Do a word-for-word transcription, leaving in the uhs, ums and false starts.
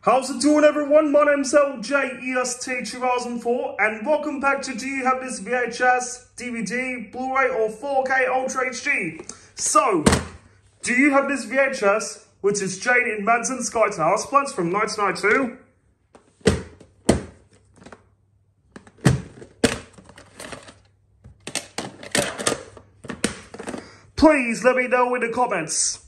How's it doing, everyone? My name's L J E S T two thousand four, and welcome back to Do You Have This V H S, D V D, Blu-ray, or four K Ultra H D? So, do you have this V H S, which is Jane Edmanson's Guide to Houseplants from nineteen ninety-two? Please let me know in the comments.